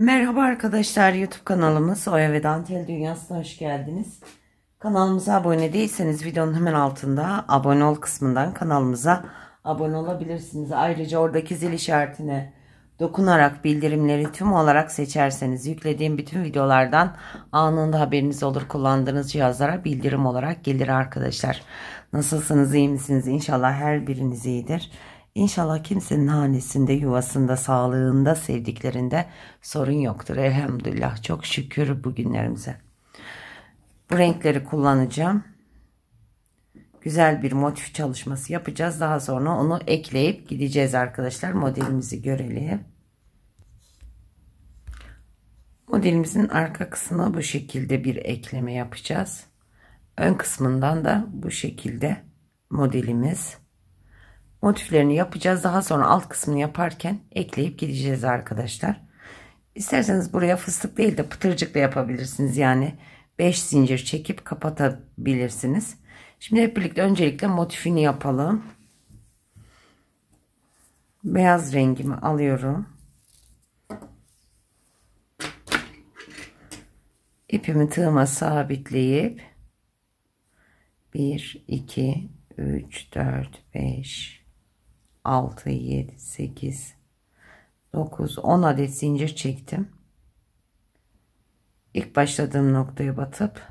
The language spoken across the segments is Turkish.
Merhaba arkadaşlar, YouTube kanalımız Oya ve Dantel Dünyası'na hoş geldiniz. Kanalımıza abone değilseniz videonun hemen altında abone ol kısmından kanalımıza abone olabilirsiniz. Ayrıca oradaki zil işaretine dokunarak bildirimleri tüm olarak seçerseniz yüklediğim bütün videolardan anında haberiniz olur. Kullandığınız cihazlara bildirim olarak gelir arkadaşlar. Nasılsınız, iyi misiniz? İnşallah her biriniz iyidir. İnşallah kimsenin hanesinde, yuvasında, sağlığında, sevdiklerinde sorun yoktur. Elhamdülillah. Çok şükür bugünlerimize. Bu renkleri kullanacağım. Güzel bir motif çalışması yapacağız. Daha sonra onu ekleyip gideceğiz arkadaşlar. Modelimizi görelim. Modelimizin arka kısmına bu şekilde bir ekleme yapacağız. Ön kısmından da bu şekilde modelimiz. Motiflerini yapacağız. Daha sonra alt kısmını yaparken ekleyip gideceğiz arkadaşlar. İsterseniz buraya fıstık değil de pıtırcık da yapabilirsiniz. Yani 5 zincir çekip kapatabilirsiniz. Şimdi hep birlikte öncelikle motifini yapalım. Beyaz rengimi alıyorum. İpimi tığıma sabitleyip 1, 2, 3, 4, 5, 6, 7, 8, 9, 10 adet zincir çektim. İlk başladığım noktaya batıp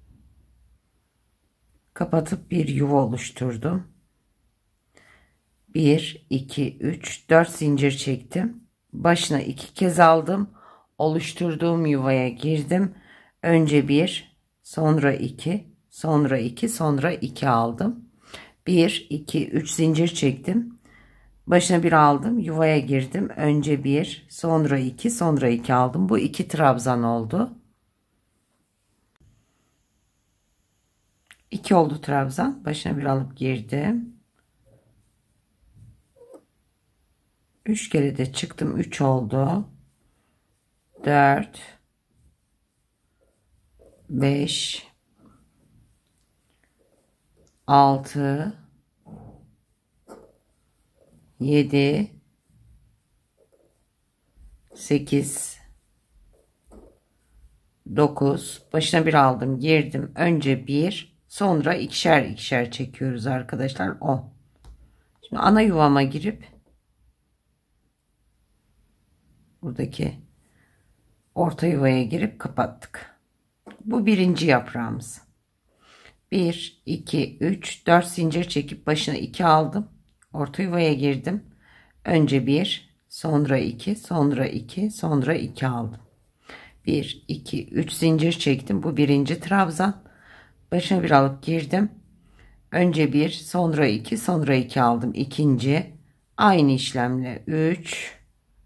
kapatıp bir yuva oluşturdum. 1, 2, 3, 4 zincir çektim. Başına 2 kez aldım. Oluşturduğum yuvaya girdim. Önce 1, sonra 2, sonra 2, sonra 2 aldım. 1, 2, 3 zincir çektim. Başına bir aldım. Yuvaya girdim. Önce 1, sonra 2, sonra 2 aldım. Bu 2 trabzan oldu. 2 oldu trabzan. Başına bir alıp girdim. 3 kere de çıktım. 3 oldu. 4, 5, 6, 7, 8, 9. Başına bir aldım. Girdim. Önce 1, sonra ikişer ikişer çekiyoruz arkadaşlar. 10. Şimdi ana yuvama girip buradaki orta yuvaya girip kapattık. Bu birinci yaprağımız. 1, 2, 3, 4 zincir çekip başına 2 aldım. Orta yuvaya girdim. Önce 1, sonra 2, sonra 2, sonra 2 aldım. 1, 2, 3 zincir çektim. Bu birinci trabzan. Başına bir alıp girdim. Önce 1, sonra 2, sonra 2 aldım. İkinci. Aynı işlemle 3,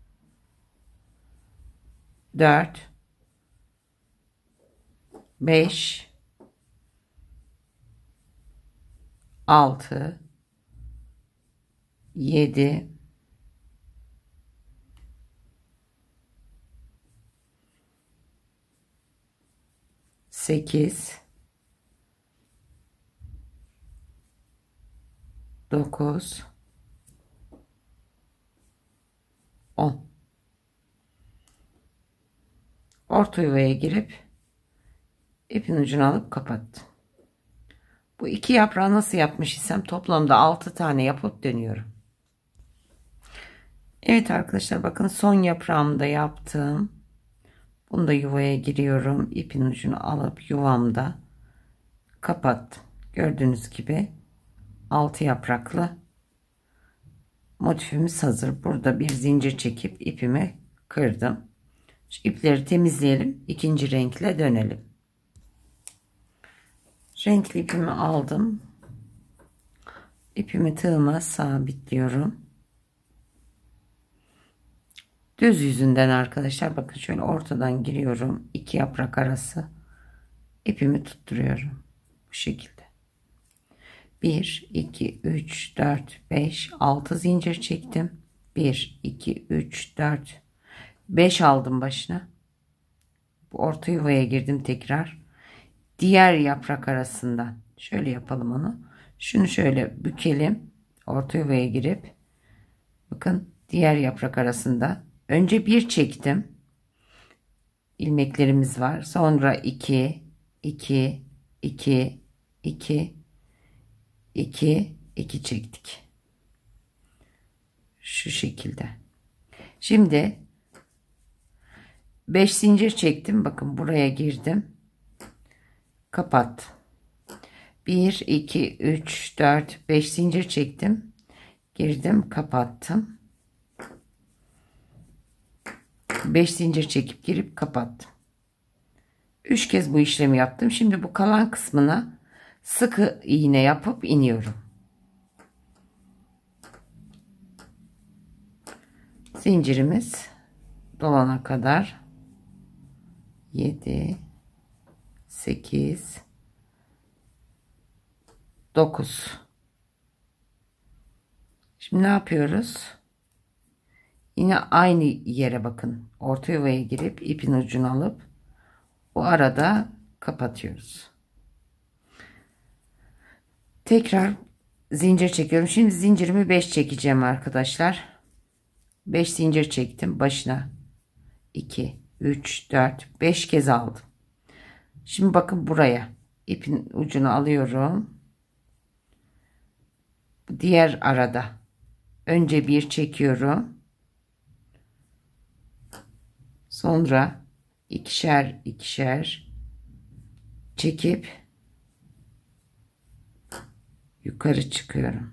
4, 5, 6, 7, 8, 9, 10. Orta yuvaya girip ipin ucunu alıp kapattım. Bu iki yaprağı nasıl yapmış isem toplamda 6 tane yapıp dönüyorum. Evet arkadaşlar, bakın son yaprağımı da yaptım. Bunu da yuvaya giriyorum. İpin ucunu alıp yuvamda kapattım. Gördüğünüz gibi 6 yapraklı motifimiz hazır. Burada bir zincir çekip ipimi kırdım. Şu ipleri temizleyelim. İkinci renkle dönelim. Renkli ipimi aldım. İpimi tığıma sabitliyorum. Düz yüzünden arkadaşlar, bakın şöyle ortadan giriyorum. 2 yaprak arası ipimi tutturuyorum. Bu şekilde. 1, 2, 3, 4, 5, 6 zincir çektim. 1, 2, 3, 4, 5 aldım başına. Bu orta yuvaya girdim tekrar. Diğer yaprak arasından şöyle yapalım onu. Şunu şöyle bükelim. Orta yuvaya girip bakın diğer yaprak arasında önce bir çektim. ilmeklerimiz var. Sonra 2 2 2 2 2 2 çektik. Şu şekilde. Şimdi 5 zincir çektim. Bakın buraya girdim. Kapat. 1 2 3 4 5 zincir çektim. Girdim, kapattım. 5 zincir çekip girip kapattım. 3 kez bu işlemi yaptım. Şimdi bu kalan kısmına sıkı iğne yapıp iniyorum. Zincirimiz dolana kadar 7 8 9. Şimdi ne yapıyoruz? Yine aynı yere bakın. Orta yuvaya girip ipin ucunu alıp bu arada kapatıyoruz. Tekrar zincir çekiyorum. Şimdi zincirimi 5 çekeceğim arkadaşlar. 5 zincir çektim. Başına 2 3 4 5 kez aldım. Şimdi bakın buraya ipin ucunu alıyorum. Diğer arada önce bir çekiyorum. Sonra ikişer ikişer çekip yukarı çıkıyorum.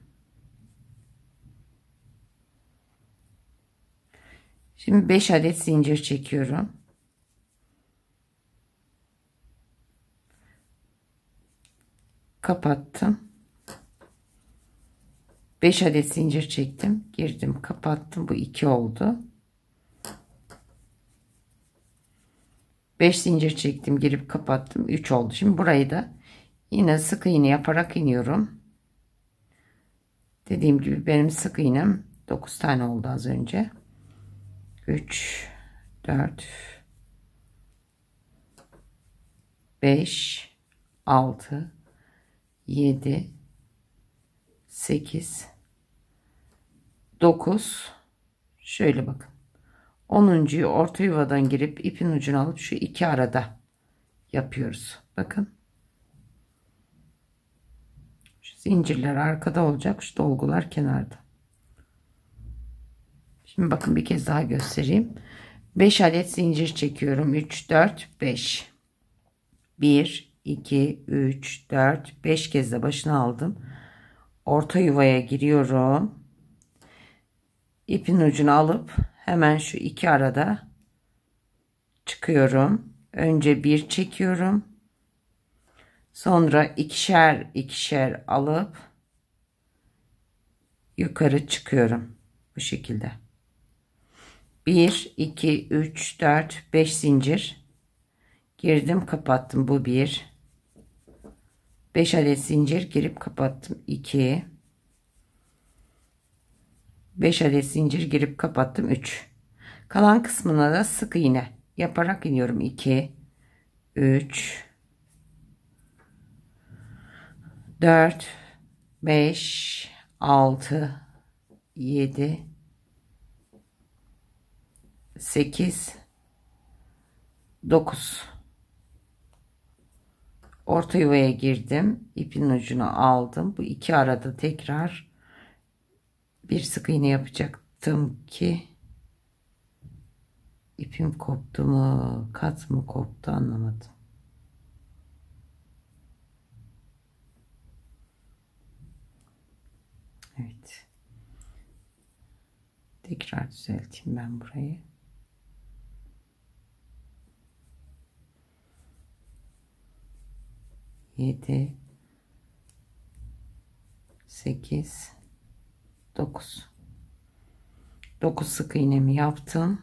Şimdi 5 adet zincir çekiyorum. Kapattım. 5 adet zincir çektim. Girdim, kapattım. Bu 2 oldu. 5 zincir çektim, girip kapattım. 3 oldu. Şimdi burayı da yine sık iğne yaparak iniyorum. Dediğim gibi benim sık iğnem 9 tane oldu az önce. 3 4 5 6 7 8 9. Şöyle bakın. 10.'yu orta yuvadan girip ipin ucunu alıp şu iki arada yapıyoruz. Bakın. Şu zincirler arkada olacak. Şu dolgular kenarda. Şimdi bakın bir kez daha göstereyim. 5 adet zincir çekiyorum. 3 4 5. 1 2 3 4 5 kez de başına aldım. Orta yuvaya giriyorum. İpin ucunu alıp hemen şu iki arada çıkıyorum. Önce bir çekiyorum. Sonra ikişer ikişer alıp yukarı çıkıyorum. Bu şekilde. 1 2 3 4 5 zincir girdim, kapattım. Bu 1. 5 adet zincir girip kapattım. 2. 5 adet zincir girip kapattım. 3. Kalan kısmına da sık iğne yaparak iniyorum. 2 3 4 5 6 7 8 9. Orta yuvaya girdim. İpin ucunu aldım. Bu iki arada tekrar bir sık iğne yapacaktım ki ipim koptu mu, kat mı koptu anlamadım. Evet. Tekrar düzelteyim ben burayı. Yedi, 8, 9. 9 sık iğnemi yaptım.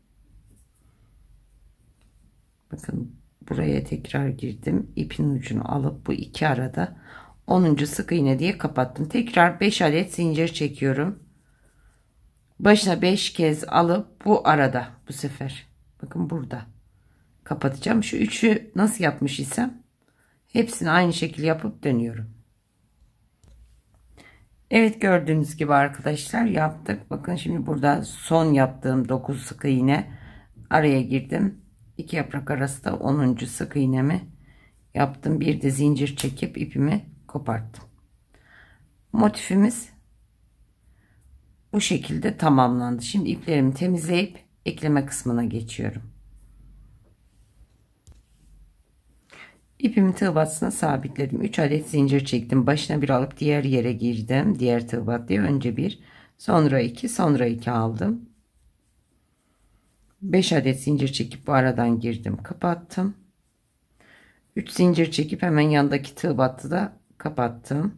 Bakın buraya tekrar girdim. İpin ucunu alıp bu iki arada 10. sık iğne diye kapattım. Tekrar 5 adet zincir çekiyorum. Başına 5 kez alıp bu arada bu sefer bakın burada kapatacağım. Şu üçü nasıl yapmış isem hepsini aynı şekilde yapıp dönüyorum. Evet, gördüğünüz gibi arkadaşlar yaptık. Bakın şimdi burada son yaptığım 9 sık iğne, araya girdim. İki yaprak arası da 10. sık iğnemi yaptım. Bir de zincir çekip ipimi koparttım. Motifimiz bu şekilde tamamlandı. Şimdi iplerimi temizleyip ekleme kısmına geçiyorum. İpimi tığ battısına sabitledim. 3 adet zincir çektim. Başına bir alıp diğer yere girdim. Diğer tığ battıya önce bir, sonra 2, sonra 2 aldım. 5 adet zincir çekip bu aradan girdim, kapattım. 3 zincir çekip hemen yandaki tığ battıda kapattım.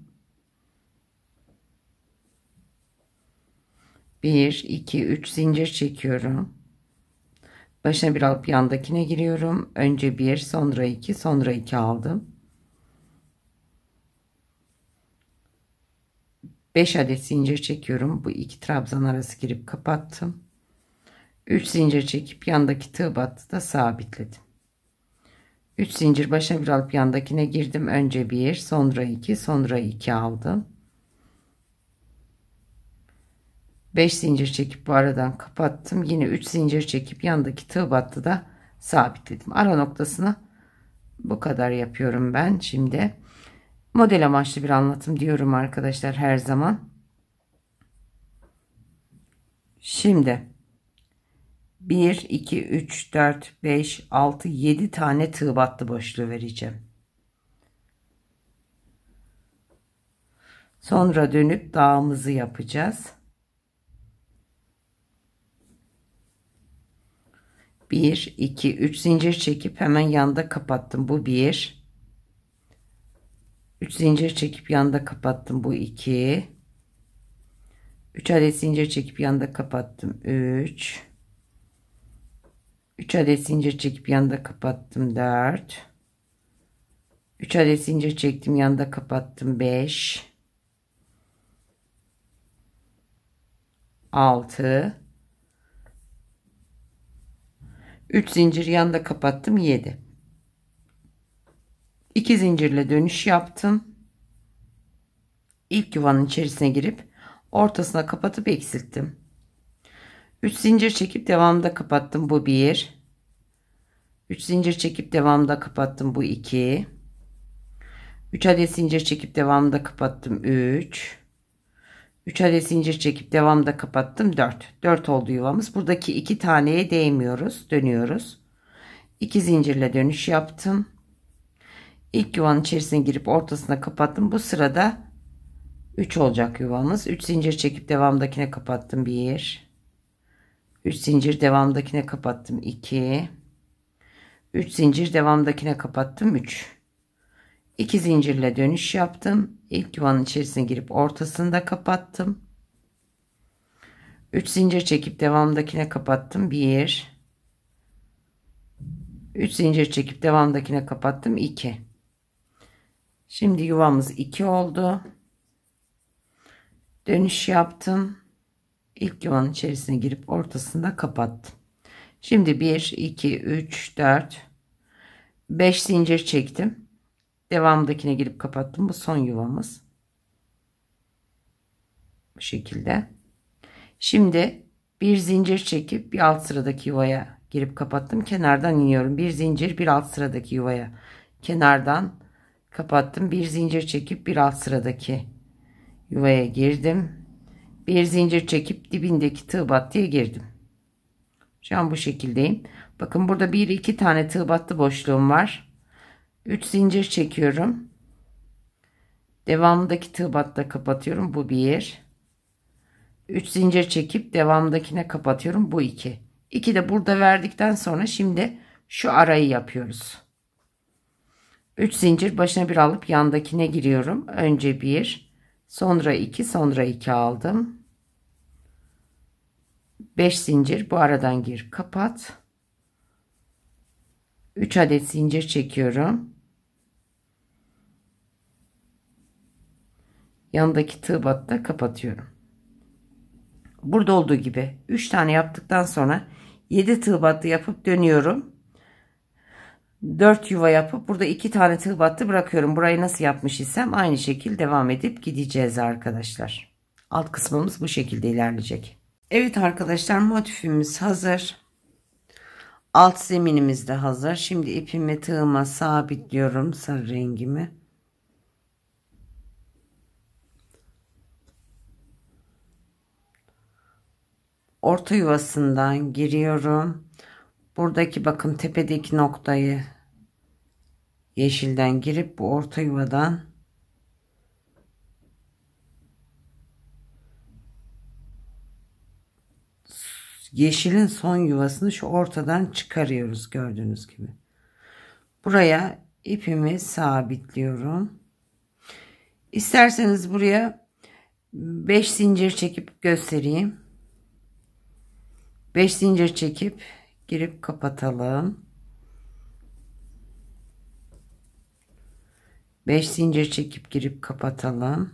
1 2 3 zincir çekiyorum. Başına bir alıp yandakine giriyorum. Önce 1, sonra 2, sonra 2 aldım. 5 adet zincir çekiyorum. Bu iki trabzan arası girip kapattım. 3 zincir çekip yandaki tığ battıda sabitledim. 3 zincir başına bir alıp yandakine girdim. Önce 1, sonra 2, sonra 2 aldım. 5 zincir çekip bu aradan kapattım. Yine 3 zincir çekip yandaki tığ battıda sabitledim. Ara noktasına bu kadar yapıyorum ben. Şimdi model amaçlı bir anlatım diyorum arkadaşlar her zaman. Şimdi 1 2 3 4 5 6 7 tane tığ battı boşluğu vereceğim. Sonra dönüp dağımızı yapacağız. 1 2 3 zincir çekip hemen yanda kapattım. Bu 1. 3 zincir çekip yanda kapattım. Bu 2. 3 adet zincir çekip yanda kapattım. 3. 3 adet zincir çekip yanda kapattım. 4. 3 adet zincir çektim, yanda kapattım. 5. 6. 3 zincir yanda kapattım. 7. 2 zincirle dönüş yaptım. İlk yuvanın içerisine girip ortasına kapatıp eksilttim. 3 zincir çekip devamında kapattım. Bu 1. 3 zincir çekip devamında kapattım. Bu 2. 3 adet zincir çekip devamında kapattım. 3. 3 adet zincir çekip devamında kapattım. 4. 4 oldu yuvamız. Buradaki 2 taneye değmiyoruz. Dönüyoruz. 2 zincirle dönüş yaptım. İlk yuvanın içerisine girip ortasına kapattım. Bu sırada 3 olacak yuvamız. 3 zincir çekip devamdakine kapattım. 1. 3 zincir devamdakine kapattım. 2. 3 zincir devamdakine kapattım. 3. 2 zincirle dönüş yaptım. İlk yuvanın içerisine girip ortasında kapattım. 3 zincir çekip devamdakine kapattım. 1. 3 zincir çekip devamdakine kapattım. 2. Şimdi yuvamız 2 oldu. Dönüş yaptım. İlk yuvanın içerisine girip ortasında kapattım. Şimdi 1 2 3 4 5 zincir çektim. Devamdakine girip kapattım. Bu son yuvamız. Bu şekilde. Şimdi bir zincir çekip bir alt sıradaki yuvaya girip kapattım. Kenardan iniyorum. Bir zincir bir alt sıradaki yuvaya kenardan kapattım. Bir zincir çekip bir alt sıradaki yuvaya girdim. Bir zincir çekip dibindeki tığ battıya girdim. Şu an bu şekildeyim. Bakın burada 1-2 tane tığ battı boşluğum var. 3 zincir çekiyorum. Devamındaki tığ battı kapatıyorum. Bu 1. 3 zincir çekip devamındakine kapatıyorum. Bu 2. 2 de burada verdikten sonra şimdi şu arayı yapıyoruz. 3 zincir başına bir alıp yandakine giriyorum. Önce 1, sonra 2, sonra 2 aldım. 5 zincir bu aradan gir, kapat. 3 adet zincir çekiyorum. Yanındaki tığ battı kapatıyorum. Burada olduğu gibi 3 tane yaptıktan sonra 7 tığ battı yapıp dönüyorum. 4 yuva yapıp burada 2 tane tığ battı bırakıyorum. Burayı nasıl yapmış isem aynı şekilde devam edip gideceğiz arkadaşlar. Alt kısmımız bu şekilde ilerleyecek. Evet arkadaşlar, motifimiz hazır. Alt zeminimiz de hazır. Şimdi ipimi tığıma sabitliyorum sarı rengimi. Orta yuvasından giriyorum. Buradaki bakın tepedeki noktayı yeşilden girip bu orta yuvadan yeşilin son yuvasını şu ortadan çıkarıyoruz gördüğünüz gibi. Buraya ipimi sabitliyorum. İsterseniz buraya 5 zincir çekip göstereyim. 5 zincir çekip girip kapatalım. 5 zincir çekip girip kapatalım.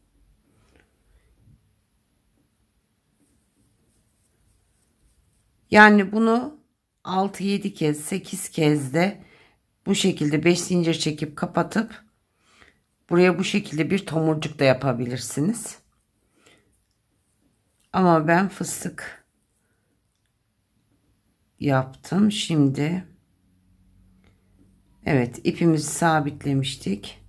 Yani bunu 6-7 kez 8 kez de bu şekilde 5 zincir çekip kapatıp buraya bu şekilde bir tomurcuk da yapabilirsiniz. Ama ben fıstık yaptım. Şimdi evet, ipimizi sabitlemiştik.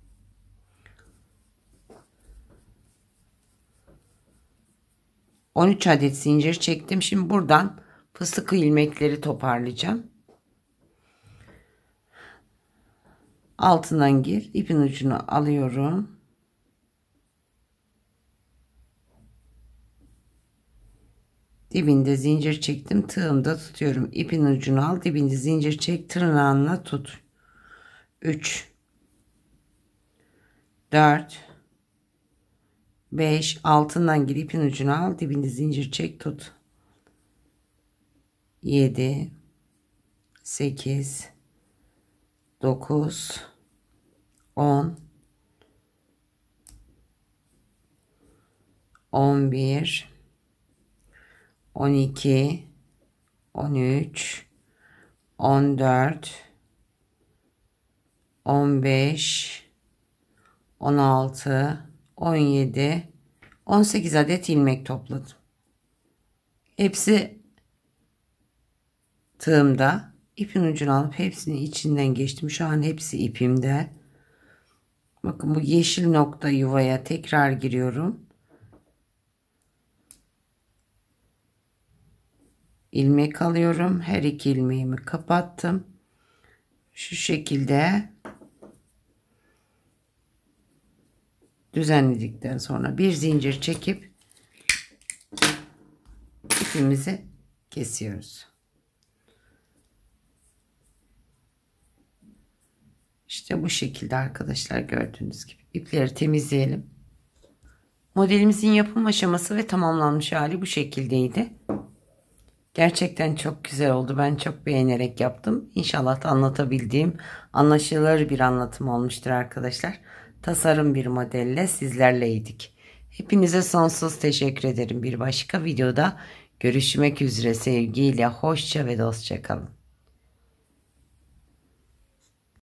...13 adet zincir çektim. Şimdi buradan fıstık ilmekleri toparlayacağım. Altından gir. İpin ucunu alıyorum. Dibinde zincir çektim. Tığımda tutuyorum. İpin ucunu al. Dibinde zincir çek. Tırnağınla tut. 3 4 5 altından gir, ipin ucunu al, dibinde zincir çek, tut. 7 8 9 10 11 12 13 14 15 16 17 18 adet ilmek topladım. Hepsi tığımda. İpin ucunu alıp hepsini içinden geçtim. Şu an hepsi ipimde. Bakın bu yeşil nokta yuvaya tekrar giriyorum. İlmek alıyorum. Her iki ilmeğimi kapattım. Şu şekilde düzenledikten sonra bir zincir çekip ipimizi kesiyoruz. İşte bu şekilde arkadaşlar, gördüğünüz gibi ipleri temizleyelim. Modelimizin yapım aşaması ve tamamlanmış hali bu şekildeydi. Gerçekten çok güzel oldu. Ben çok beğenerek yaptım. İnşallah da anlatabildiğim anlaşılır bir anlatım olmuştur arkadaşlar. Tasarım bir modelle sizlerleydik. Hepinize sonsuz teşekkür ederim. Bir başka videoda görüşmek üzere, sevgiyle, hoşça ve dostça kalın.